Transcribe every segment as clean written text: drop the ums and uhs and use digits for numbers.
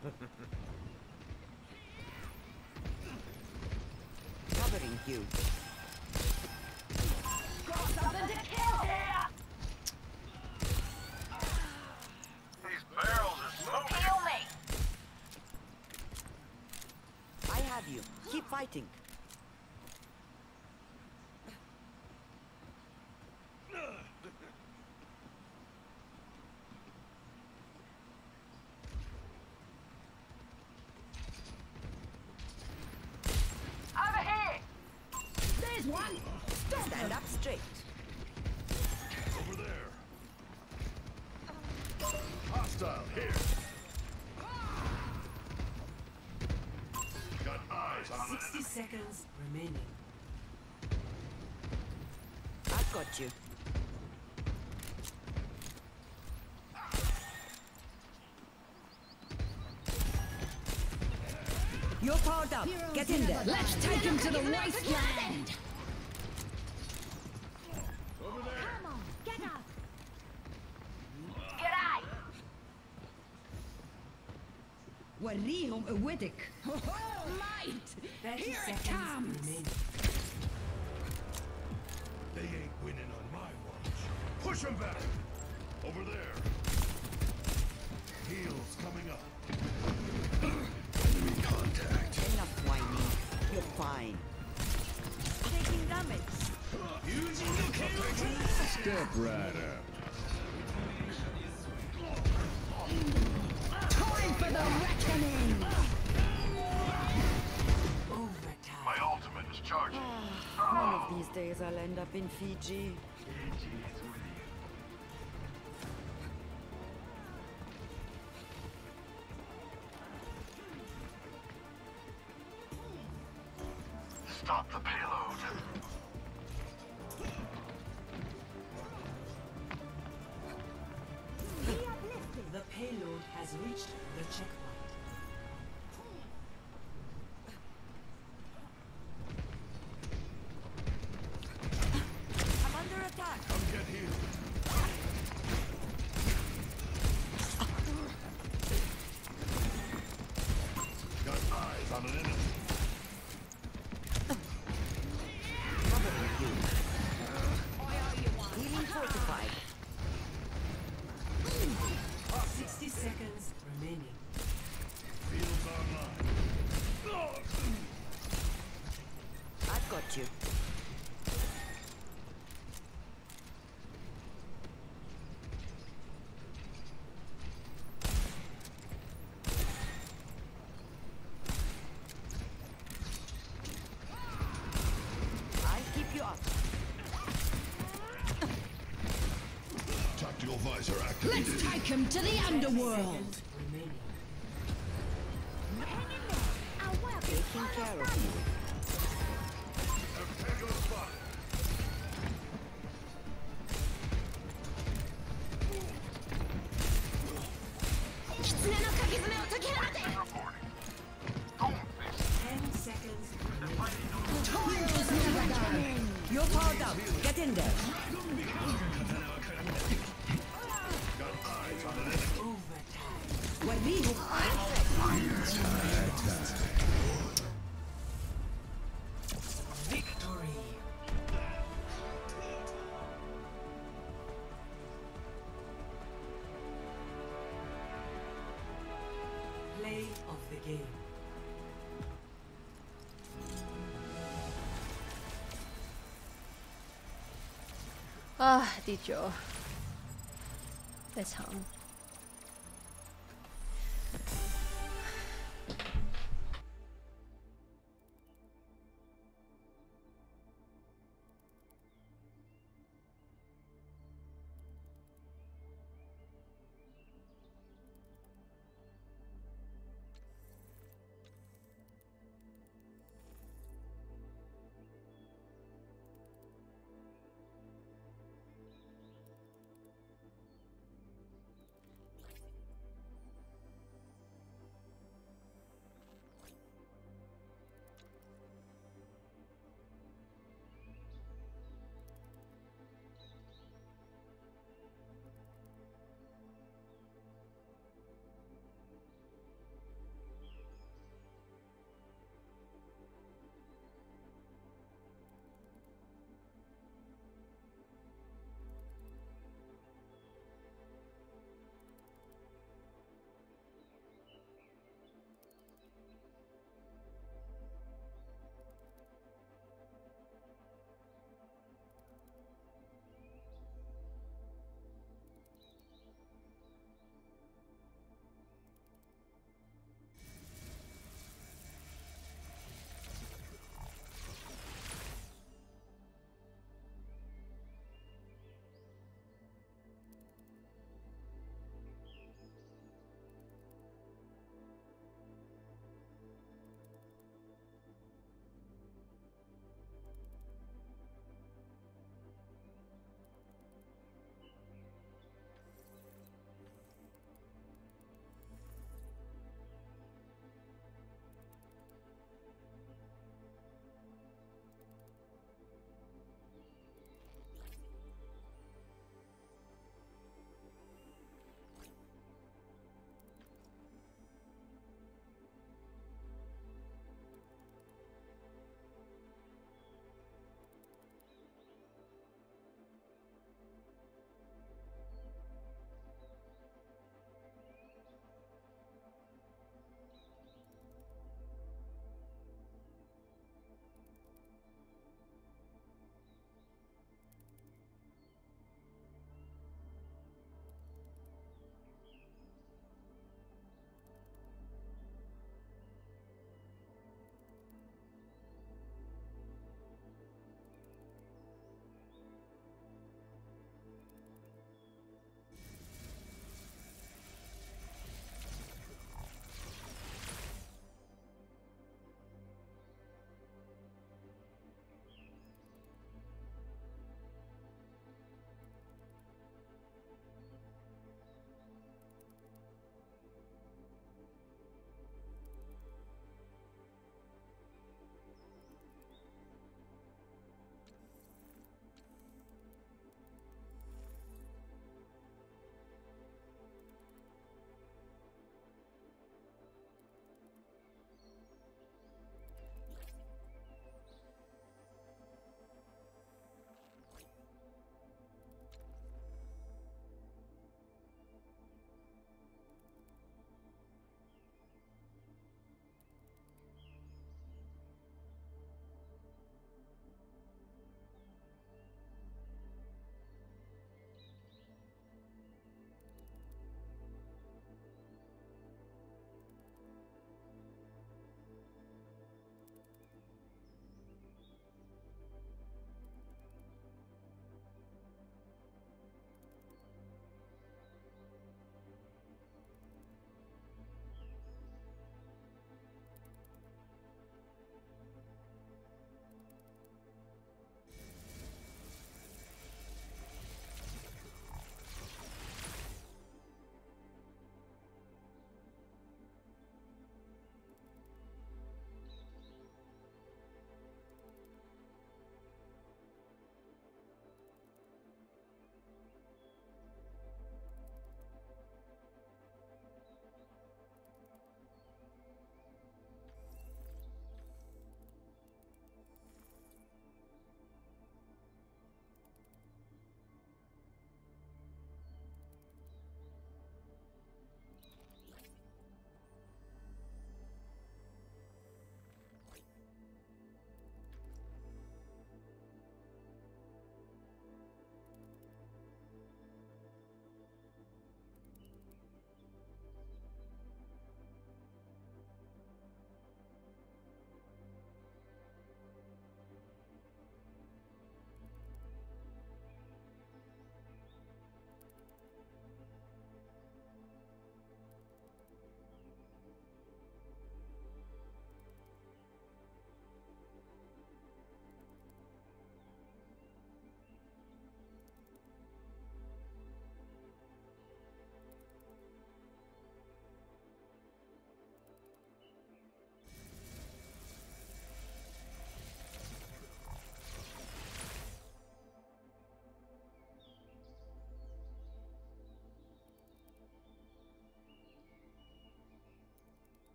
Covering you. Got something to kill here! These barrels are smoking. Heal me! I have you. Keep fighting. Over here! There's one! Stop Stand up straight. Over there. Hostile here. Got eyes on an 60 seconds remaining. I've got you. You're powered up. Get in there. Let's take him to the wasteland! over there. Come on, get up! G'day! وريهم قوتك. Mate! 30 Here it seconds comes! remaining. They ain't winning on my watch. Push them back. Over there. Heels coming up. Enemy contact. Enough whining. You're fine. Taking damage. Step right up. Time for the reckoning! Overtime. My ultimate is charging. One of these days I'll end up in Fiji. Stop the payload. The payload has reached the checkpoint. I'm under attack. Come get healed. Got eyes on an enemy. Covering you. Healing fortified. 60 seconds remaining. Fields online. I've got you. I'll keep you up. Tactical visor activated. Let's take him to the underworld! Seconds remaining. Taking care of you. Tango spotted. Reporting. Don't miss. 10 seconds Toil's never done! You're powered up. Get in there. Got eyes on an enemy. overtime. وريهم. Victory. Play of the game. Đi chữa. 太长了。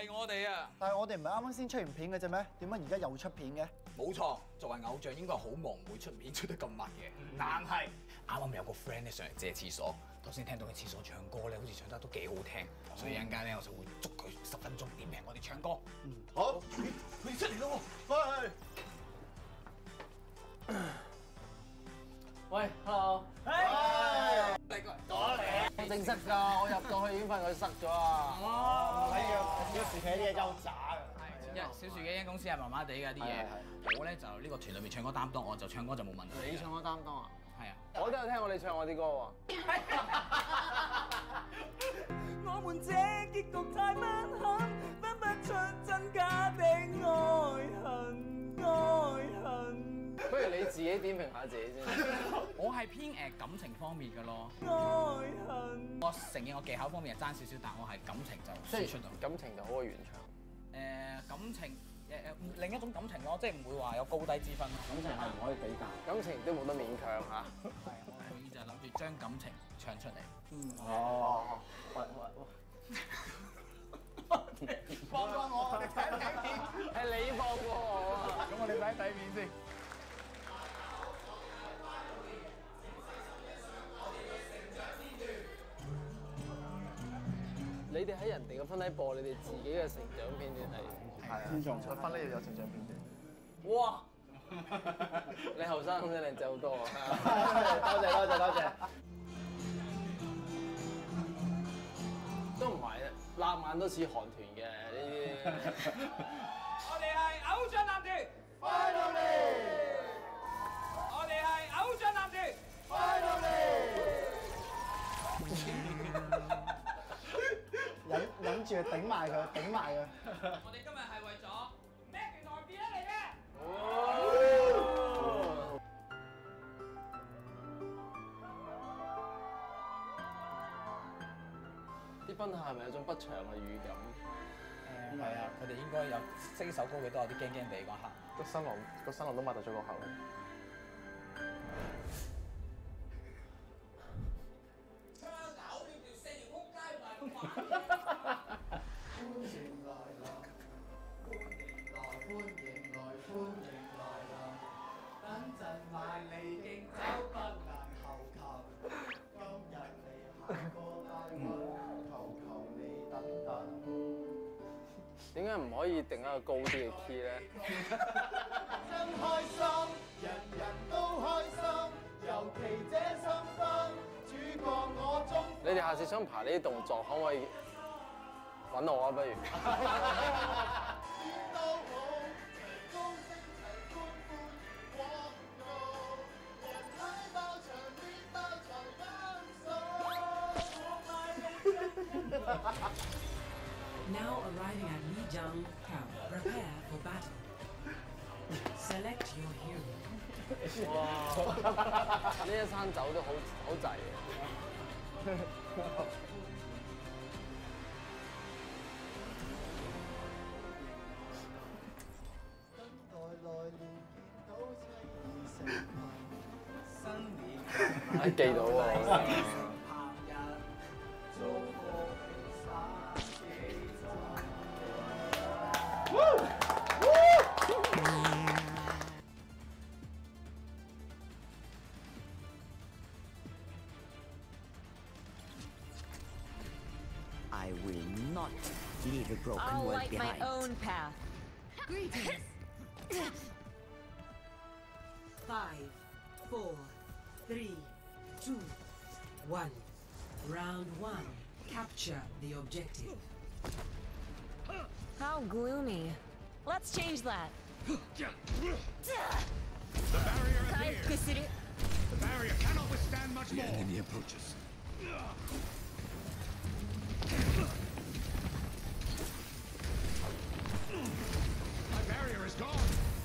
係我哋啊！ 但係我哋唔係啱啱先出完片嘅啫咩？點解而家又出片嘅？ 冇錯，作為偶像應該好忙，唔會出片出得咁密嘅。但係啱啱有個 friend 咧上嚟借廁所，頭先聽到佢廁所唱歌咧，好似唱得都幾好聽，所以一陣間咧我就會捉佢10分鐘點評我哋唱歌。 好，佢出嚟咯喎， 喂 ，hello， 嚟過嚟， 我正室㗎，我入到去已經發現佢塞咗啊！ 唔係啊，小薯茄啲嘢優渣㗎。 小樹嘅間公司係麻麻地㗎啲嘢，我咧就呢個團裏面唱歌擔當，我就唱歌就冇問題。 你唱歌擔當啊？ 係啊， 我都有聽過你唱我啲歌喎。 我們這結局太吻合，分不出真假的愛恨。 不如你自己點評下自己先。 我係偏感情方面嘅咯。 愛恨。 我承認我技巧方面係爭少少，但我係感情就輸出到。 感情就好過原唱。 感情另一種感情咯，即係唔會話有高低之分咯。 感情係唔可以比較，感情都冇得勉強嚇。 係，我就係諗住將感情唱出嚟。 哦，喂， 幫我哋睇睇片。 係你幫過我啊！ 咁我哋睇睇片先。 你哋喺人哋嘅婚禮播你哋自己嘅成長片段係尊重，婚禮要有成長片段。 哇！你後生咁靚仔好多啊！ 多謝。 都唔係啊，攬眼都似韓團嘅呢啲。 我哋係偶像男團 Finally！ 我哋係偶像男團 Finally！ 忍住頂埋佢。 我哋今日係為咗 Mac 原來變咗嚟嘅。 啲賓客係咪有種不祥嘅預感？ 係啊，佢哋應該有識呢首歌嘅都有啲驚驚地嗰刻。 個新郎都擘大咗個口。 等陣埋嚟敬酒不能後求，今日你行過大運，求你等等。 點解唔可以定一個高啲嘅 key 咧？ 真開心，人人都開心，尤其這身份，主角我中。 你哋下次想排呢啲動作，可唔可以揾我啊？不如。 Now arriving at Lijiang Camp, prepare for battle. Select your hero. 哇！呢一餐酒都好滯嘅。記到喎。 I will not leave a broken I'll world light behind. my own path. Greetings. 5, 4, 3, 2, 1. Round 1. Capture the objective. How gloomy. Let's change that. The barrier is here. The barrier cannot withstand much more. The enemy approaches. My barrier is gone.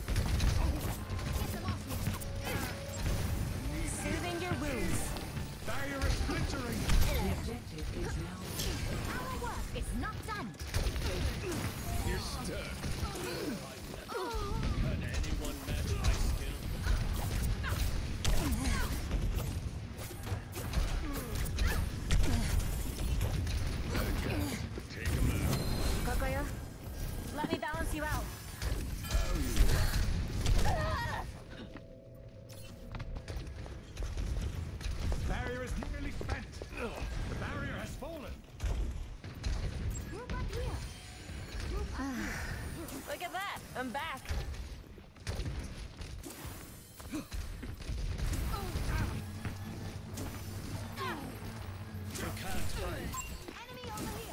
Soothing your wounds. Barrier is splintering. The objective is now. Our work is not done. You're stuck. Can anyone match my skill? Let me balance you out. Barrier is nearly spent. The barrier has fallen. Group up here. Look at that. I'm back. Enemy over here.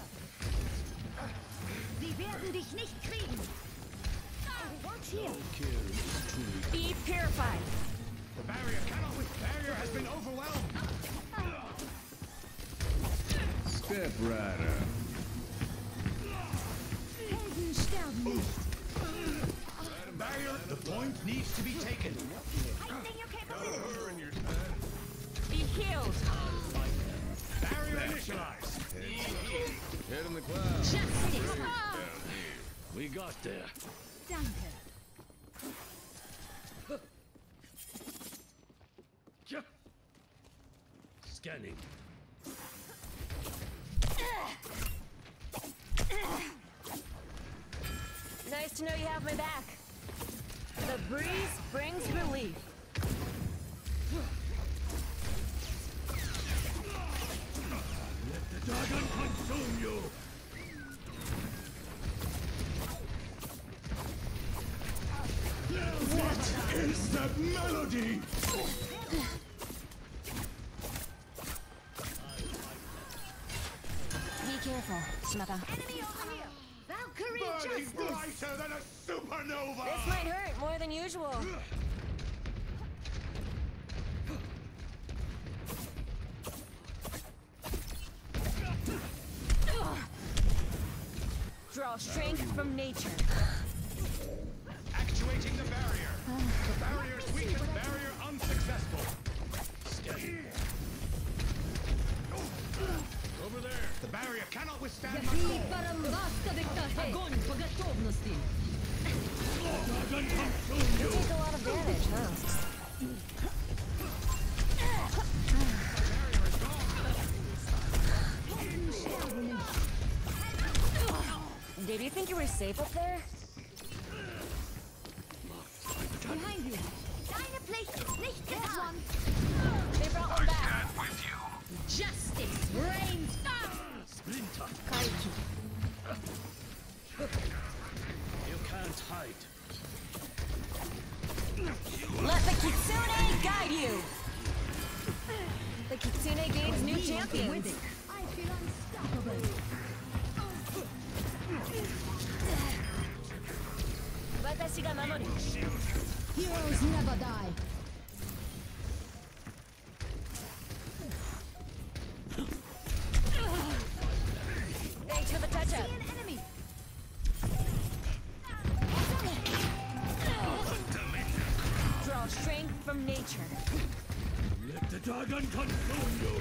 Sie werden dich nicht kriegen. Watch here. Be purified. The barrier cannot with barrier has been overwhelmed. Step Rider. Helden sterben nicht. Barrier, the point needs to be taken. Heightening your capabilities. Be healed. Barrier initialized. Head in the clouds. Justice. We got there. Danke. Scanning. Nice to know you have my back. The breeze brings relief. Let the dragon consume you. What is that melody? Be careful, Shimada. Enemy over here. Valkyrie Burning justice. brighter than a supernova. This might hurt more than usual. Draw strength from nature. Actuating the barrier. The barrier's weakened. Barrier unsuccessful. Scanning. Over there. The barrier cannot withstand my Яхи Барамбаста Виктахе. Огонь по готовности. dragon consume You you. take a lot of damage, huh? Did you think you were safe up there? Behind you. Deine Pflicht ist nicht getan. They brought one back. Justice reigns. Splinter. Kaiju. You can't hide. Let the Kitsune guide you! The Kitsune gains new champions. I feel unstoppable. Watashi ga mamoru. Heroes never die. Thanks for the touch-up. See an enemy. Draw strength from nature. Let the dragon consume you.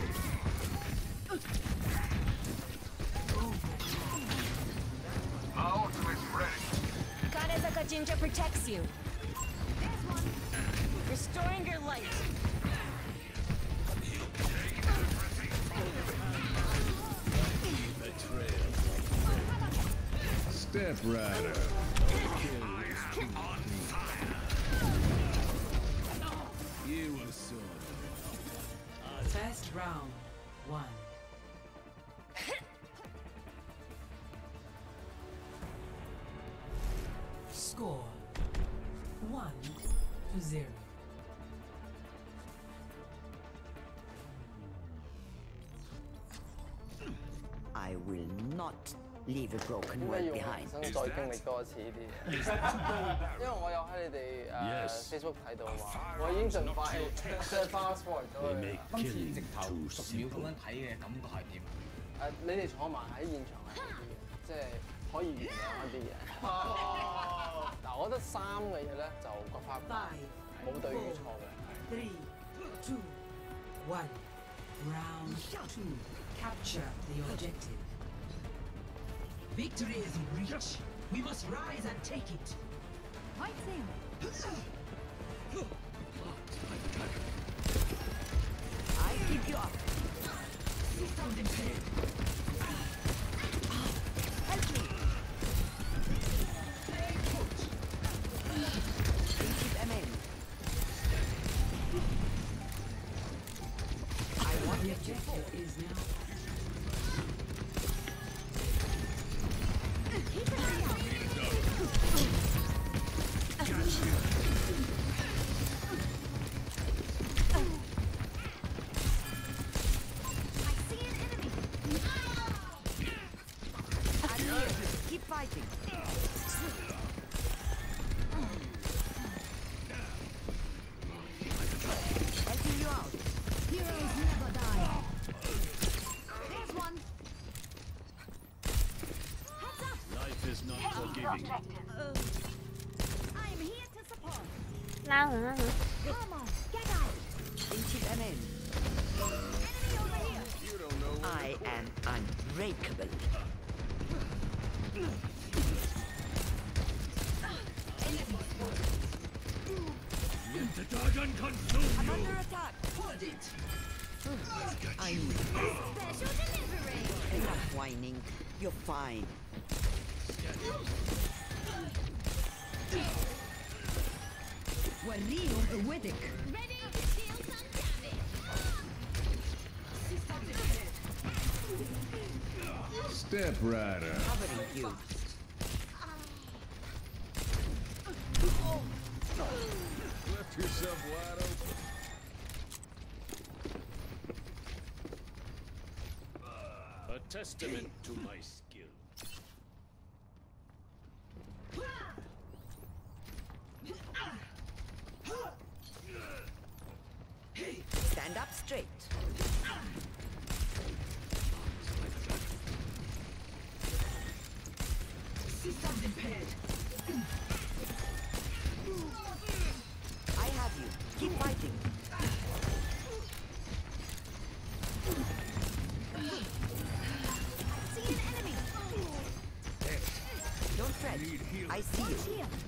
My ultimate's ready. Kanezaka Jinja protects you. There's one. Restoring your light. Step Rider. On fire. You will soon. First round, 1. Score 1-0. I will not leave a broken 點解 world 要 behind. 想再經歷多一次呢啲嘢？因為我有喺你哋Facebook 睇到嘛，我已經盡快即係 fast forward 咗佢。 今次直頭10秒咁樣睇嘅感覺係點？ 你哋坐埋喺現場係好啲嘅，即係可以原諒一啲嘢。嗱，我覺得3嘅嘢咧就各花冇對與錯嘅。 3, 2, 1. Round 2. Capture the objective. Victory is in reach. We must rise and take it. Fighting. I keep you up. Help me. fighting. Helping you out. Heroes never die. There's one. Heads up. Life is not forgiving. I'm here to support. น่าเหรอ Come on, get out. Into an end. Enemy over here. You don't know when I am unbreakable. let the dragon consume I'm you. under attack. I need Special delivery. enough whining. You're fine. وريهم قوتك. Ready to deal some damage. Step Rider. Covering you. Left yourself wide open. A testament to my skill. Stand up straight. I have you. Keep fighting. See an enemy. Don't fret. I see you. Here.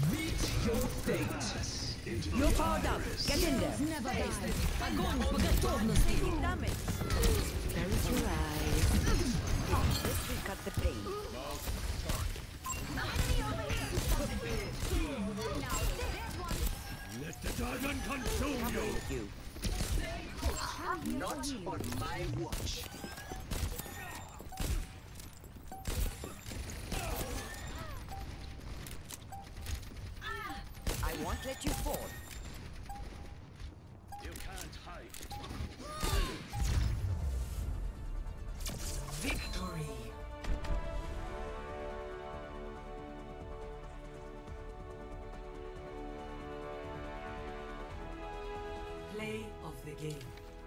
You're powered up. Get in there. Never die. Огонь по готовности. Damage. Close your eyes. This will cut the pain. Enemy over here. Now there's one. Let the dragon consume you. Covering you. Not on my watch. I won't let you fall. You can't hide. Victory. Play of the game.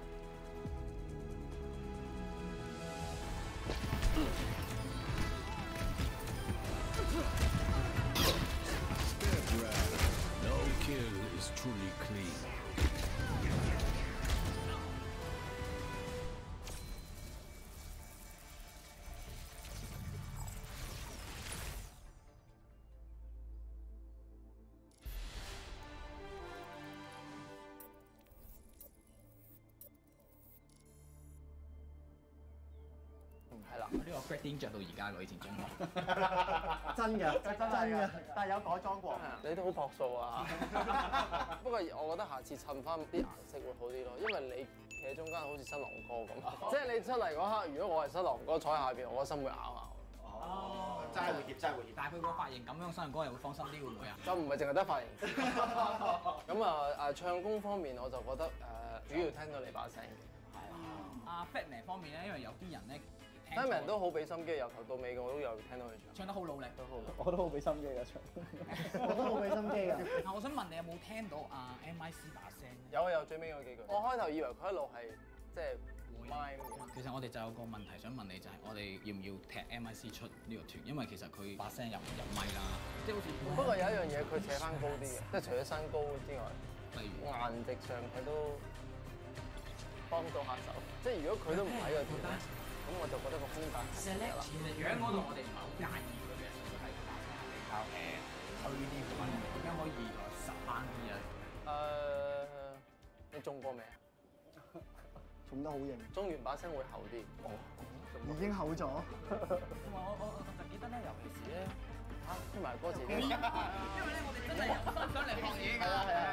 Step Rider. No kill is truly clean. 呢個 Great 着到而家喎，以前中學。 真嘅，真嘅，但係有改裝過。 你都好樸素啊！不過我覺得下次襯翻啲顏色會好啲咯，因為你企喺中間好似新郎哥咁，即係你出嚟嗰刻，如果我係新郎哥坐喺下邊，我個心會咬咬。 哦， 真係會貼，真係會貼。 但係佢個髮型咁樣，新郎哥又會放心啲會唔會啊？ 就唔係淨係得髮型。咁唱功方面我就覺得主要聽到你把聲嘅。 阿 Fatman 方面咧，因為有啲人咧。 Fatman 都好俾心機，由頭到尾我都有聽到佢唱， 唱得好努力，都好。 我都好俾心機㗎唱，我都好俾心機㗎。 但我想問你有冇聽到阿 MIC 把聲？ 有最尾嗰幾句。我開頭以為佢一路係即係 mime 嘅。 其實我哋就有個問題想問你，就係我哋要唔要踢 MIC 出呢個團？因為其實佢把聲入咪啦，即係好似。 不過有一樣嘢佢扯翻高啲嘅，即係除咗身高之外， 例如顏值上佢都幫到下手。即係如果佢都唔喺個團咧。咁我就覺得個風格係啦。 其實樣嗰度我哋唔係好介意嘅，純粹係個把聲係比較推啲咁樣，點樣可以實翻啲啊？ 你中過未啊？ 中得好型。 中完把聲會厚啲。哦， 已經厚咗。 我就記得咧，尤其是咧聽埋歌詞。 因為咧，我哋真係有心想嚟學嘢㗎。係啊。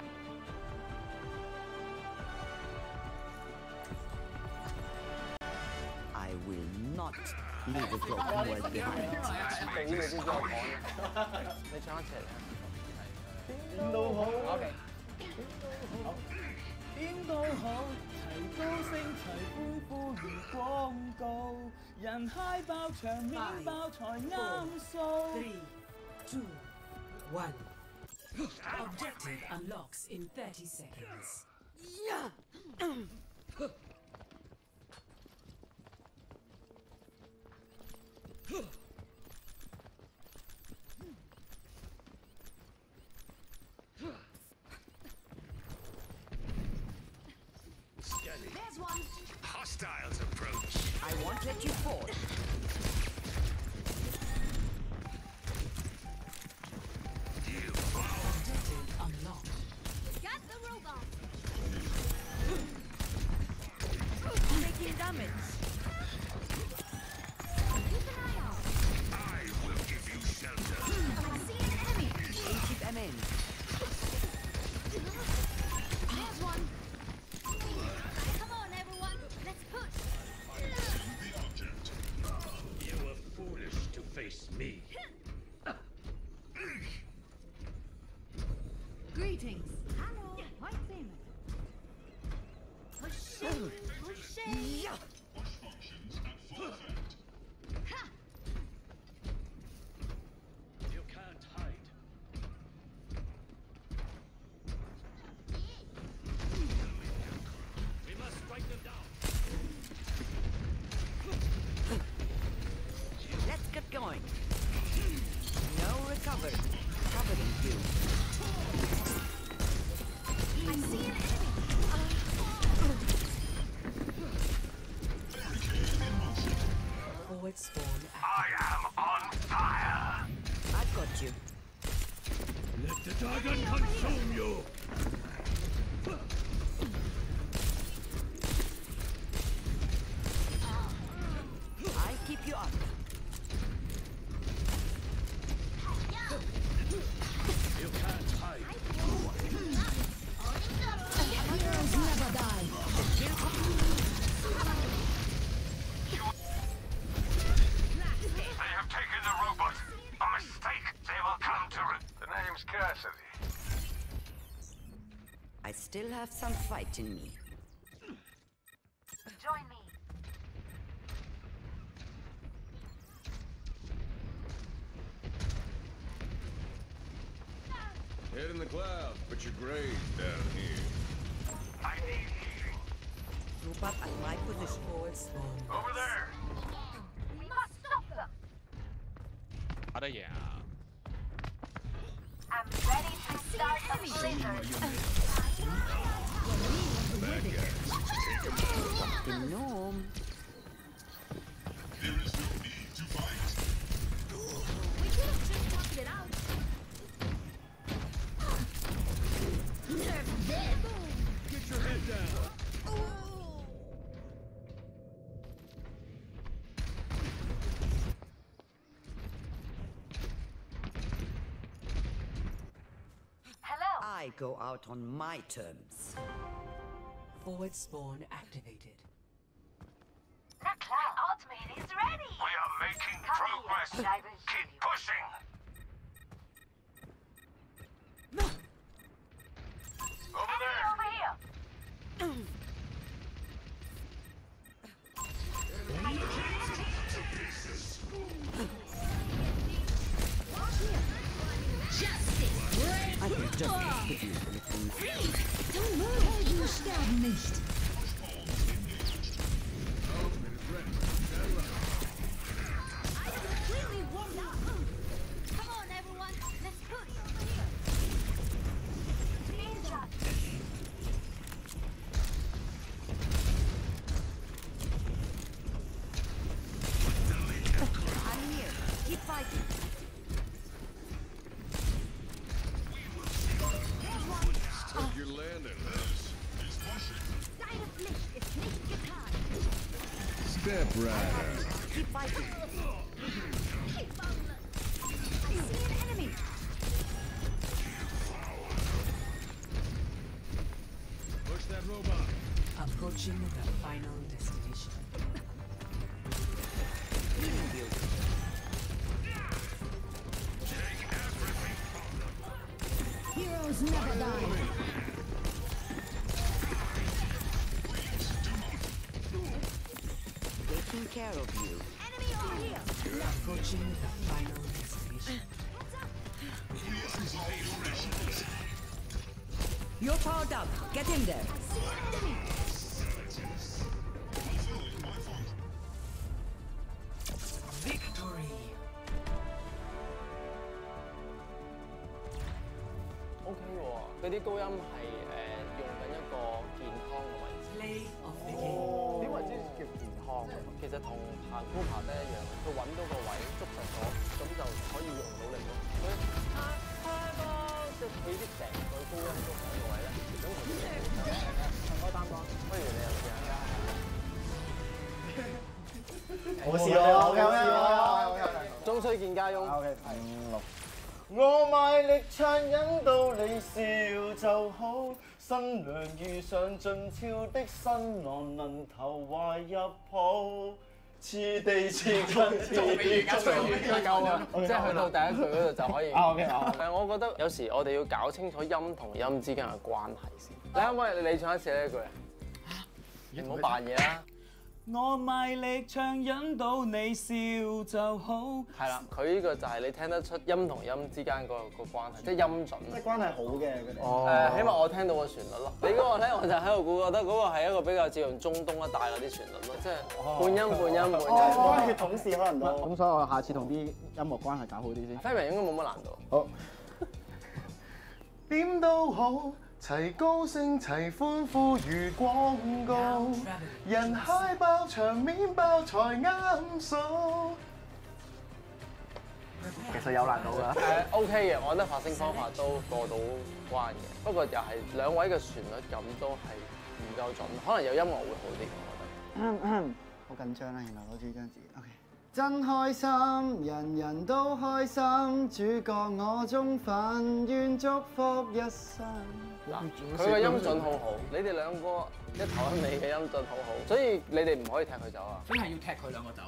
I will not leave a broken world behind. 俾你先知我講。你唱一齊嚟。 邊度好？ OK。好。 點都好，提高聲齊歡呼如廣告，人嗨爆場面爆才啱數。 3, 2, 1. Objective unlocks in 30 seconds. Scanning. There's one. Hostiles approach. I won't let you fall. Objective unlocked. Got the robot. Taking damage. Keep an eye out. I will give you shelter. I see an enemy. Keep them in. There's one. Come on, everyone. Let's push. You were foolish to face me. Greetings. Hello. White famous. Pushing. Pushing. Yeah. Ha! You can't hide. We must strike them down. Let's get going. No recovery. Covering you. I see an enemy. Forward spawn active. I am on fire. I've got you. Let the dragon consume you. I'll keep you up. You can't hide. Heroes never die. They have taken the robot. A mistake. They will come to it. The name's Cassidy. I still have some fight in me. Join me. Head in the clouds, but your grave's down here. I need healing. Group up at my position. Forward spawn. Over there. We must stop them. I'm ready to start a blizzard. The gnome. There is no need to fight. We could have just talked it out. Nerf dead. Get your head down. Hello. I go out on my terms. Forward spawn activated. The cloud ultimate is ready. We are making progress. Keep pushing. Over there. Over here. Justice. I can just give you a little. Don't move. You sterben nicht. I completely warmed up. Come on, everyone. Let's push. Ninja. I'm here. Keep fighting. Hope you're landing this. Deine Pflicht ist nicht getan. Step rider. Keep fighting. I see an enemy. Push that robot. Approaching the final destination. Healing you. Heroes never die. care of you. Enemy over here. Approaching the final destination. You're powered up. Get in there. Victory. OK 喎，嗰啲高音係用緊一個健康嘅位置。 Play of the game. 點為之叫健康？其實同行高爬低一樣，佢揾到個位捉實咗，咁就可以用到力咯。佢即係起啲成個高音捉緊個位咧，咁其實唱歌擔當，不如你又試下。 我試咯，我試咯， 終須見家翁。 5、6。我賣力唱引導你笑就好，新娘遇上俊俏的新郎，能投懷入抱，似地似根似地夠啊！ 即係去到第一句嗰度就可以。 OK 我覺得有時我哋要搞清楚音同音之間嘅關係先。你可唔可以你唱一次呢一句啊？唔好扮嘢啦。 我賣力唱引導你笑就好。 係啦，佢呢個就係你聽得出音同音之間個關係，即係音準。 即係關係好嘅佢哋。 起碼我聽到個旋律咯。你嗰個咧，我就喺度估，覺得嗰個係一個比較接近中東一帶嗰啲旋律咯，即係半音半音半音。 血統事可能都。咁所以我下次同啲音樂關係搞好啲先。 Fairy 應該冇乜難度。 好。點都好。齊高聲齊歡呼如廣告，人嗨爆場面爆才啱數。其實有難度㗎。 OK 嘅，我覺得發聲方法都過到關嘅，不過又係兩位嘅旋律感都係唔夠準，可能有音樂會好啲，我覺得。 好緊張啦，原來攞住張紙。OK。真開心，人人都開心，主角我中份，願祝福一生。 嗱，佢嘅音準好好，你哋兩個一頭一尾嘅音準好好，所以你哋唔可以踢佢走啊！ 真係要踢佢兩個走。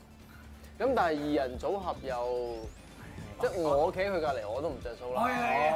咁但係二人組合又，即係我企佢隔離我都唔着數啦。